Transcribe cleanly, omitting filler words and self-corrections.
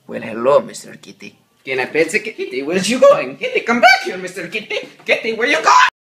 Well, hello, Mr. Kitty. Can I pet the kitty? Where's you going? Kitty, come back here, Mr. Kitty. Kitty, where you going?